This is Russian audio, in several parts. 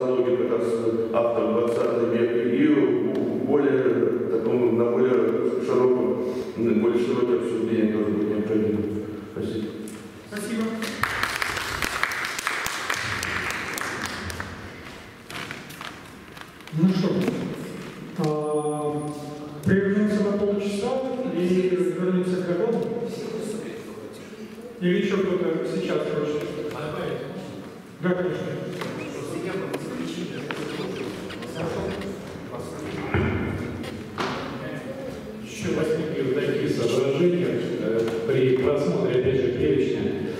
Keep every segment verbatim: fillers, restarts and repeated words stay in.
как раз автор двадцатого века, и более такому, на более широком, более широкое обсуждение тоже будет необходимо. Спасибо. Спасибо. Ну что, а, прервемся на полчаса и вернемся к работе? Или еще кто-то сейчас хочет? Да, конечно. Еще возникли такие соображения при просмотре, опять же, перечня.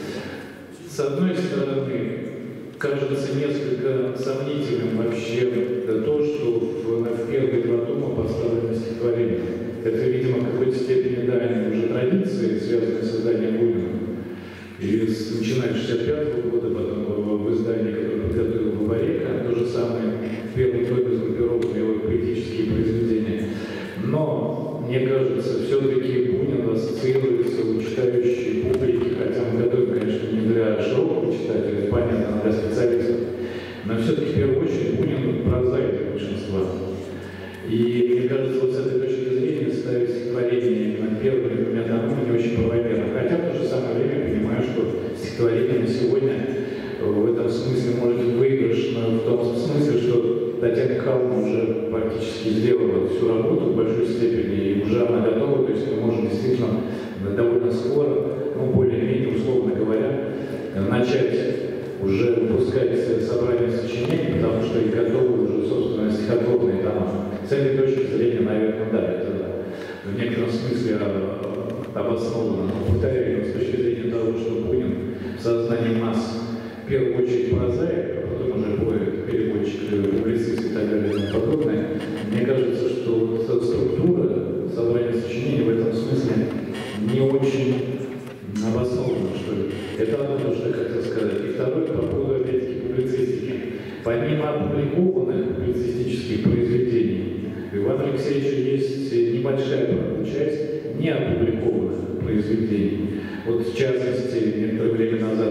С одной стороны, кажется несколько сомнительным вообще то, что в, в первые два тома поставлено стихотворение. Это, видимо, в какой-то степени дальние уже традиции, связанные с созданием Бунина. И с, начиная с шестьдесят пятого года, потом в, в издании, которое подготовил Бабарека, то же самое, в первом томе сгруппированы его поэтические произведения. Но, мне кажется, все-таки Бунин ассоциируется у читающей публики, хотя он готовит, конечно, не для широкого читателя, понятно, а для специалистов, но все-таки в первую очередь Бунин прозаик большинства. И мне кажется, вот с этой точки зрения ставить стихотворение именно первыми двумя томами не очень правомерно. Хотя в то же самое время понимаю, что стихотворение на сегодня в этом смысле может быть выигрышно в том смысле, что Татьяна Михайловна уже практически сделала всю работу в большой степени, и уже она готова, то есть мы можем действительно довольно скоро, ну, более-менее, условно говоря, начать уже выпускать собрание сочинений, потому что и готовы уже, собственно, стихотворные тома. С этой точки зрения, наверное, да, это в некотором смысле обосновано. Но, повторяю, с точки зрения того, что Бунин в сознании масс в первую очередь прозаик, а потом уже поэт, переводчик, публицист и так далее и тому подобное, мне кажется, что вот структура собрания сочинений в этом смысле не очень обоснована, что ли. Это одно, что я хотел сказать. И второе, по поводу, опять-таки, публицистики. Помимо опубликованных публицистических произведений, у Ивана Алексеевича есть небольшая, правда, часть неопубликованных произведений. Вот, в частности, некоторое время назад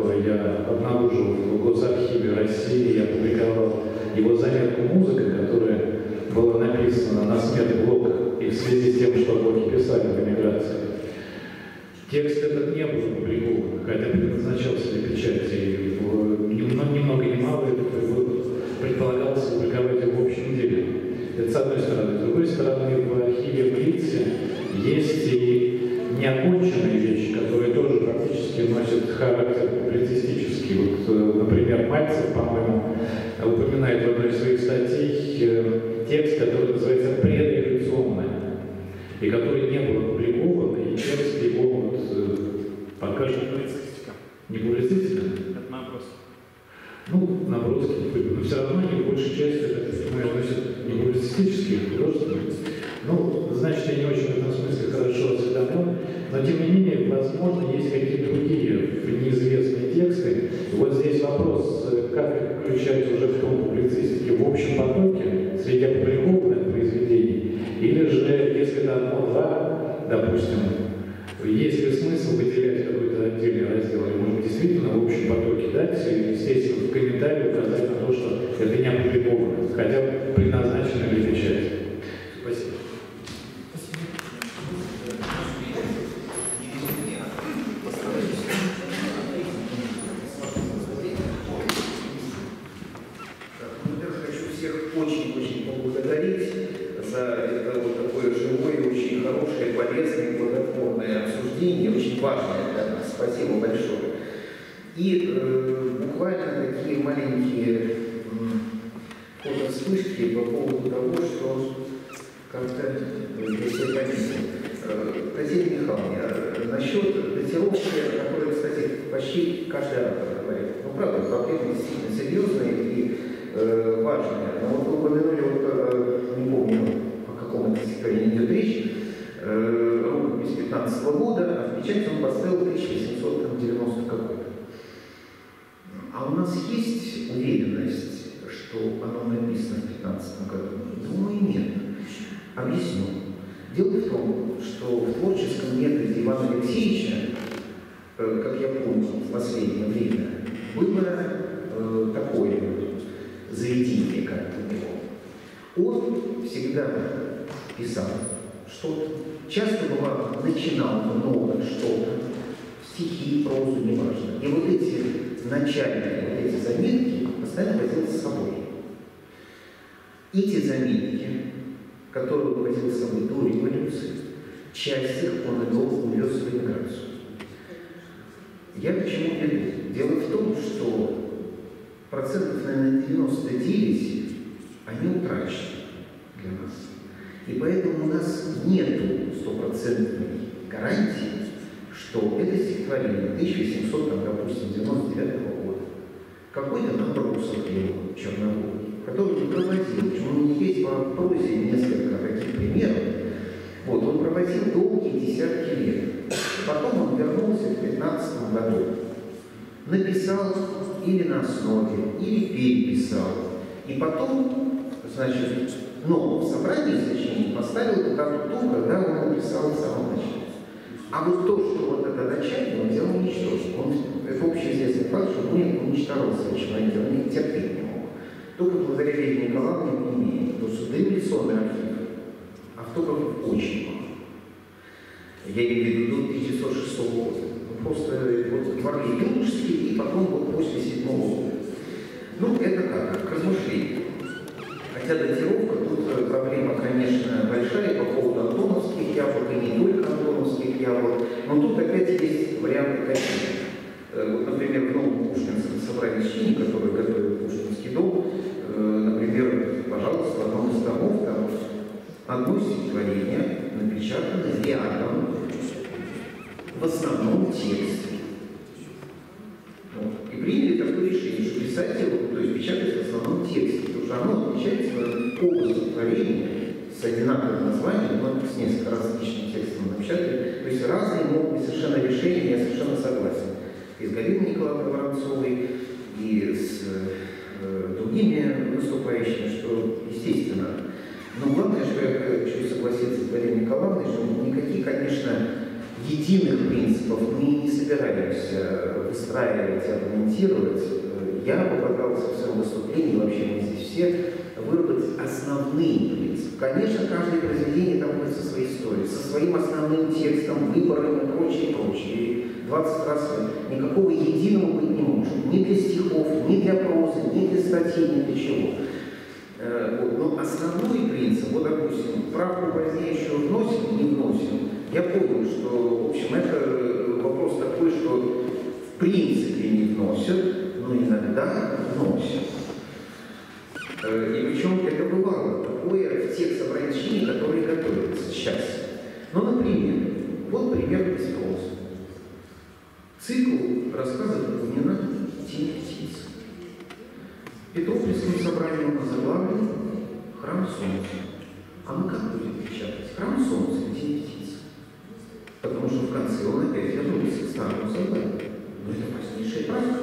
я обнаружил в Госархиве России, я опубликовал его заметку «Музыка», которая была написана на смерть Блока и в связи с тем, что Блоки писали в эмиграции. Текст этот не был опубликован, хотя предназначался для печати. Ни много ни мало предполагалось опубликовать его в общем деле. Это с одной стороны. С другой стороны, в архиве в Литце есть и неоконченные вещи, которые тоже практически носят характер публицистический. Вот, например, Мальцев, по-моему, упоминает в одной из своих статей текст, который называется «Предреволюционное», и который не был опубликован, и текст его вот, пока что не публицистика. Это наброс. Ну, наброски, но все равно они в большей части, это, понимаешь, носят не публицистические, а художественные. Ну, значит, я не очень в этом смысле хорошо осведомлен, но тем не менее, возможно, есть какие-то другие неизвестные тексты. И вот здесь вопрос, как их включать уже в том публицистике в общем потоке среди опубликованных произведений, или же, если это одно-два, допустим, есть ли смысл выделять какой-то отдельный раздел, или может действительно в общем потоке дать, и, естественно, в комментарии указать на то, что это не опубликовано, хотя бы предназначено для печати. Спасибо. Очень-очень поблагодарить за это вот такое живое, очень хорошее, полезное, плодотворное обсуждение, очень важное для нас. Спасибо большое. И э, буквально такие маленькие э, вспышки по поводу того, что как-то для себя э, Татьяна Михайловна, насчет датировки, о которой, кстати, почти каждый автор говорит. Ну, правда, проблема действительно серьезная и э, важная. Но вот вы упомянули, вот, э, не помню, о каком это стихотворении идет речь, э, рукопись пятнадцатого года, а в печать он поставил тысяча восемьсот девяностый какой-то. А у нас есть уверенность, что оно написано в пятнадцатом году? Думаю, нет. Объясню. Дело в том, что в творческом методе Ивана Алексеевича, э, как я помню, в последнее время, было э, такое. заведение как у него. Он всегда писал что-то, часто бывало начинал много что-то, стихи, прозу, неважно. И вот эти начальные, вот эти заметки постоянно возил с собой. Эти заметки, которые он возил с собой до революции, часть их он увез в эмиграцию. Я к чему веду? Дело в том, что процентов, наверное, девяносто девять они утрачены для нас. И поэтому у нас нет стопроцентной гарантии, что это стихотворение тысяча восемьсот, там, допустим, девяносто девятого года, какой-то набросок его черновой, который он проводил. Почему у них есть в прозе несколько таких примеров. Вот, он проводил долгие десятки лет. Потом он вернулся в пятнадцатом году. Написал или на основе, или переписал. И потом, значит, но в собрании сочинений поставил дату ту, когда он написал в самом начале. А вот то, что вот это начальник, он взял уничтожить. Он, это общеизвестный факт, что Бунин уничтожал свои человеки, он их терпеть не мог. Только благодаря Елене Николаевне мы имеем. Потому что дореволюционный архив автографов очень мало. Я имею в виду до тысяча девятьсот шестого года. Просто вот творили юношеские, и потом вот после седьмого года. Ну, это как? К размышлению. Хотя датировка, тут проблема, конечно, большая по поводу антоновских яблок, и не только антоновских яблок, но тут опять есть варианты какие. Вот, например, в новом Пушкинском собрании сочинений, которое готовит Пушкинский дом, например, пожалуйста, в одном из домов, там одно стихотворение напечатано рядом, в основном тексте. Вот. И приняли такое решение, что писать его, то есть печатать в основном тексте, потому что оно отличается по стихотворения с одинаковым названием, но с несколько различным текстом напечатали. То есть разные могут быть совершенно решения, я совершенно согласен. И с Галиной Николаевной Воронцовой, и с э, другими выступающими, что естественно. Но главное, что я хочу согласиться с Галиной Николаевной, что никаких, конечно, единых принципов мы не собираемся выстраивать, аргументировать. Я попытался в своем выступлении, вообще мы здесь все, выработать основные принципы. Конечно, каждое произведение там будет со своей историей, со своим основным текстом, выбором и прочее, прочее. двадцать раз никакого единого быть не может. Ни для стихов, ни для прозы, ни для статей, ни для чего. Вот. Но основной принцип, вот, допустим, правку позднейшую вносим, не вносим, я понял, что, в общем, это вопрос такой, что в принципе не вносят, но иногда вносят. И причем это бывало такое в тех собраниях сочинений, которые готовятся сейчас. Ну, например, вот пример из прозы. Цикл рассказов Бунина «Тень птиц». В Петропольском собрании он озаглавлен «Храм Солнца». А мы как будем печатать? «Храм Солнца» и «Тень птиц». Потому что в конце он опять вернулся к старому заглавию. Но это позднейшая правда.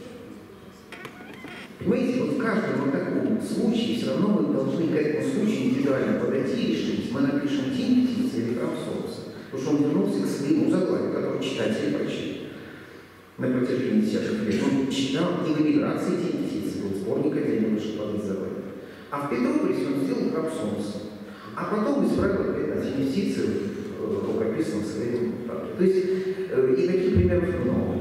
Понимаете, вот в каждом вот таком случае все равно мы должны к этому случаю индивидуально подойти и решить, мы напишем «Тень птицы» или «Храм Солнца». Потому что он вернулся к своему заглавию, который читатели прочли на протяжении десятков лет. Он читал и в эмиграции «Тень птицы», был сборник отдельно вышел под заглавием. А в Петрополисе он сделал «Храм Солнца». А потом исправил опять на «Тень птицы» в рукописном своем. То есть и таких примеров много.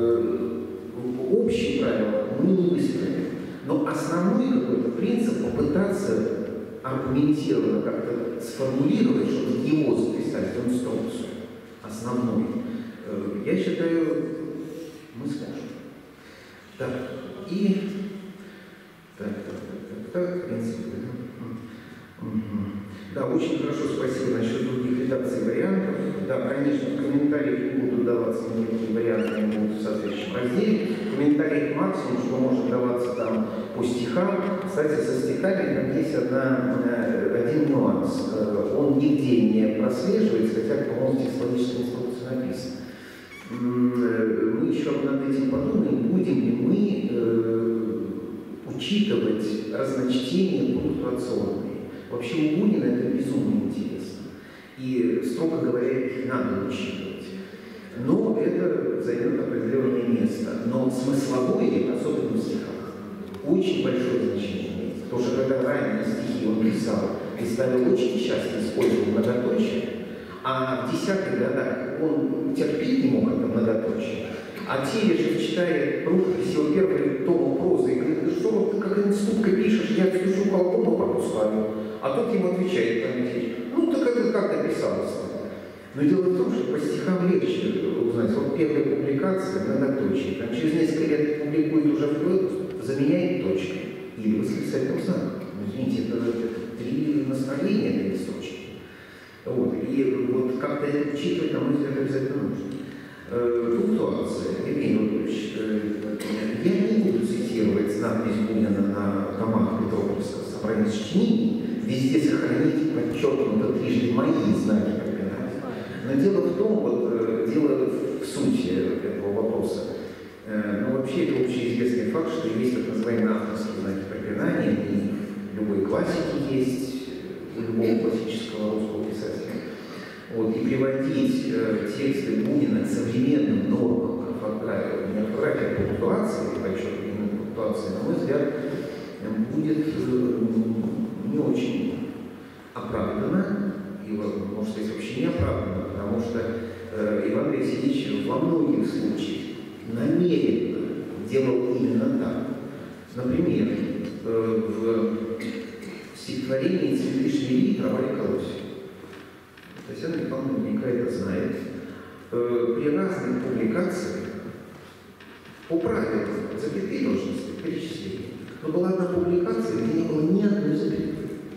Общие правила мы не выстроим. Но основной какой-то принцип попытаться аргументированно как-то сформулировать, чтобы его записать в инструкцию. Основной. Я считаю, мы сможем. Так, и... Так, так, так, так, так, принципы. Угу. Да, очень хорошо, спасибо насчет других редакций вариантов. Да, конечно, в комментариях не будут даваться никакие варианты, они будут в соответствующем разделе. В комментариях максимум, что может даваться там по стихам. Кстати, со стихами там есть одна, один нюанс. Он нигде не прослеживается, хотя, по-моему, в текстологической инструкции написано. Мы еще над этим подумаем, будем ли мы э, учитывать разночтения пунктуационные. Вообще у Бунина это безумно интересно. И, строго говоря, их надо учитывать. Но это займет определенное место. Но смысловое, особенно в стихах, очень большое значение имеет. Потому что когда ранние стихи он писал, Писатель очень часто использовал многоточие, а в десятых годах он терпеть не мог это многоточие. А Телешев, читая рукопись его первой тома прозы, и говорит: что вот как институтка пишешь, я слышу колокольну пропускаю. А тот ему отвечает, там, ну так это как написалось. Но дело в том, что по стихам легче узнать. Вот первая публикация, многоточие, там через несколько лет публикует уже в заменяет точкой или восклицательным знаком. Извините, это, это три настроения этой строчки. Вот. И вот как-то это учитывать, на мой взгляд, обязательно нужно. Пунктуация. Евгений Владимирович, я не буду цитировать надпись Бунина на томах Петровского собрания сочинений. Везде сохранить подчеркнуто трижды мои знаки препинания. Но дело в том, вот, дело в сути этого вопроса. Но вообще это общеизвестный факт, что есть так называемые авторские знаки препинания, и в любой классике есть, у любого классического русского писателя. Вот, и приводить э, тексты Бунина к современным нормам орфографии, не орфографии, а пунктуации, подчеркивание пунктуации, на мой взгляд, будет э, не очень оправдано, и, может сказать, вообще не оправдано, потому что э, Иван Алексеевич во многих случаях намеренно делал именно так. Например, э, в стихотворении «Цветы шмели» про Варю Колосию. Татьяна Михайловна наверняка это знает. При разных публикациях по правилам запятые должны быть перечисления. Но была одна публикация, где не было ни одной запятой.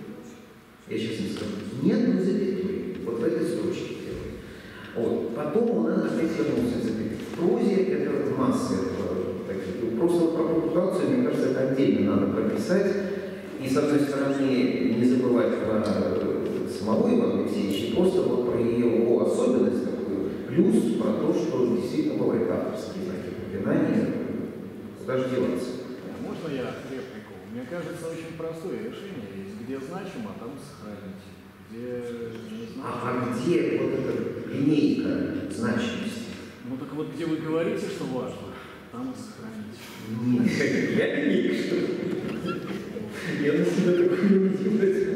Я сейчас не скажу. Ни одной запятой. Вот в этой строчке делаю. Вот. Потом он опять вернулся к запятой. В прозе это масса этого. Таких. Просто про публикацию, мне кажется, это отдельно надо прописать. И с одной стороны не забывать про самого Ивана Алексеевича, просто вот про его особенность такую, плюс про то, что действительно бывает авторские знаки препинания, куда же деваться. Можно я реплику? Мне кажется, очень простое решение есть. Где значимо, там сохранить. Где не значимо... А, а где вот эта линейка значимости? Ну так вот, где вы говорите, что важно, там и сохранить. Нет, я линейка, что ли? Я на себя такую не возьму.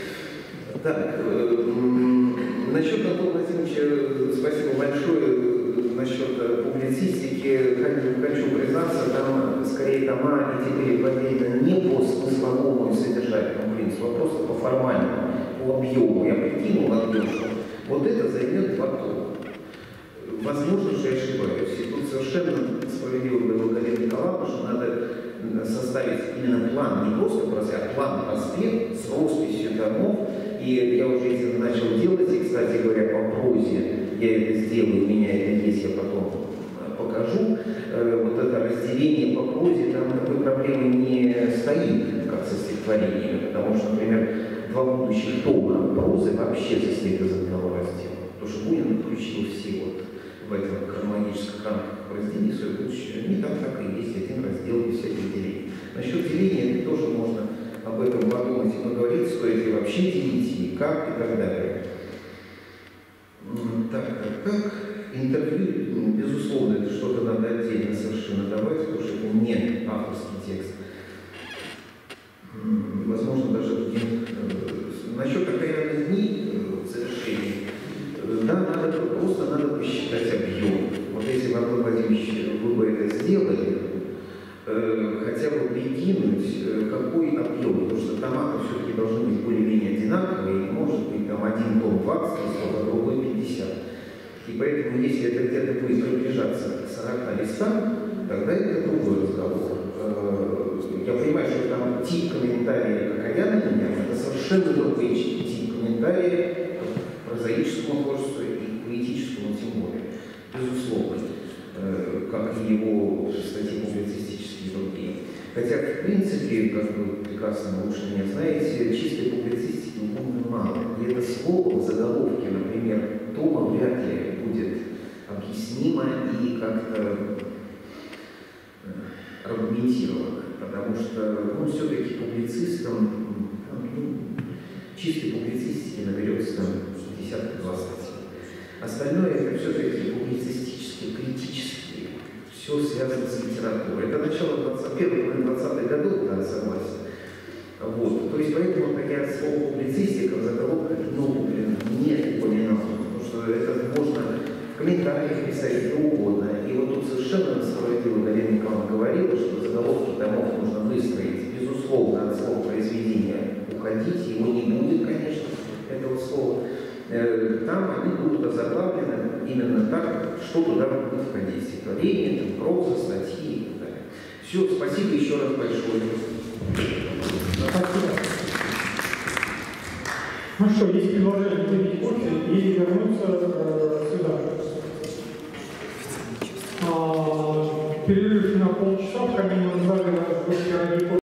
Так, э, насчет Антона Владимировича спасибо большое. Насчет публицистики хочу, хочу признаться, там скорее тома и теперь подведены не по смысловому и содержательному принципу, а просто по формальному, по объему. Я прикинул объем, что вот это займет два тома. Возможно, что я ошибаюсь. И тут совершенно справедливо было коллега Николаевна, что надо составить именно план, не просто проспект, а план проспект с росписью томов. И я уже это начал делать, и, кстати говоря, по прозе я это сделаю, у меня это есть, я потом покажу. Вот это разделение по прозе, там такой проблемы не стоит, как со стихотворениями, потому что, например, два будущих тома прозы вообще состоит из одного раздела. Потому что Бунин включил все вот в этом хронологическом рамках разделе свое будущее. Они там так и есть, один раздел без всяких делений. Насчет деления это тоже можно об этом подумать и поговорить, стоит ли вообще делить, и как, и так далее. Так, так, так. Интервью, безусловно, это что-то надо отдельно совершенно давать, потому что это не авторский текст. Возможно, даже насчет окаянных дней в завершении. Да, надо, просто надо посчитать объем. Вот если бы Антон Владимирович, вы бы это сделали, э, хотя бы прикинуть, э, какой объем, потому что тома все-таки должны быть более-менее одинаковые, и может быть там один том двадцать листов, а другой пятьдесят. И поэтому, если это где-то будет приближаться к сорока листам, тогда это другой разговор. Э, я понимаю, что там тип комментария окаянный, это совершенно другой тип комментария прозаическому творчеству и поэтическому тем более, безусловно, э, как и его статьи публицистические и другие. Хотя, в принципе, как вы прекрасно лучше меня знаете, чистой публицистики у Бунина мало. И это слово в заголовке, например, тома вряд ли будет объяснимо и как-то э, аргументировано, потому что, ну, все-таки публицистам, ну, чистой публицистики наберется там десятка-два статьи. Остальное это все-таки публицистические, критические, все связано с литературой. Это начало двадцатых, первых двадцатых годов, да, согласен. Вот. То есть поэтому такая слово публицистика в заголовках, ну, нет упоминал, потому что это можно в комментариях писать, что угодно. И вот тут совершенно справедливо Галина Николаевна говорила, что заголовки домов нужно выстроить, безусловно, от слова произведения уходить, его не будет, конечно, этого слова. Там они будут озаглавлены именно так, что туда будет входить. Стихотворение, там, проза, статьи и так далее. Все, спасибо еще раз большое. Спасибо. Ну что, есть предложение выпить кофе и вернуться э, сюда. А, перерыв на полчаса, в каминном зале